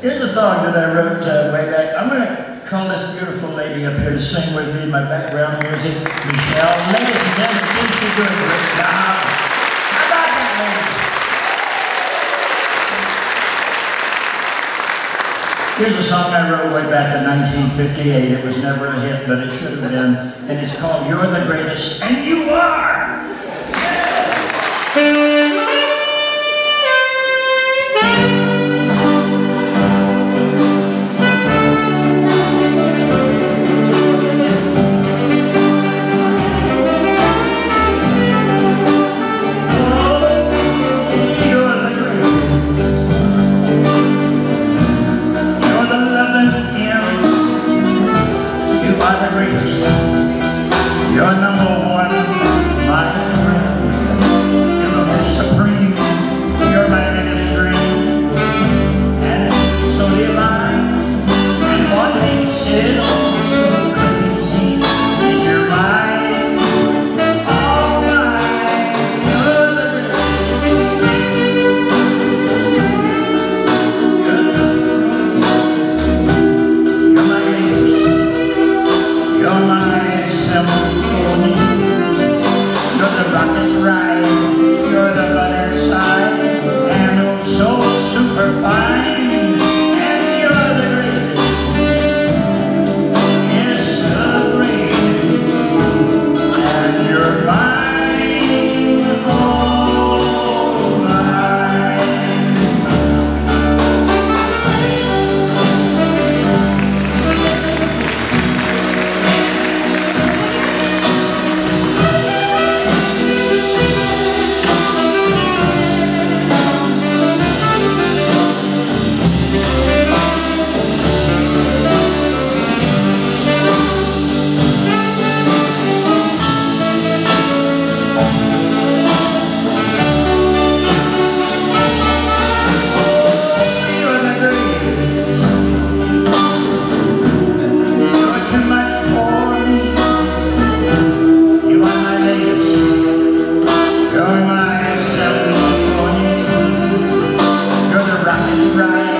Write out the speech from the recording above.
Here's a song that I wrote way back. I'm going to call this beautiful lady up here to sing with me in my background music, Michelle. Ladies and gentlemen, I think she's doing a great job. How about that, lady? Here's a song I wrote way back in 1958. It was never a hit, but it should have been. And it's called You're the Greatest, and You Are! You're number one, my friend. You're the most supreme. You're my ministry. And so divine. And what makes it all so crazy is you're mine. All mine. You're the You're my gifts. You're my symphony. You're the rocket's ride, you're the butter's side, and oh so super fine, and you're the greatest, yes the greatest, and you're mine, all mine. Right.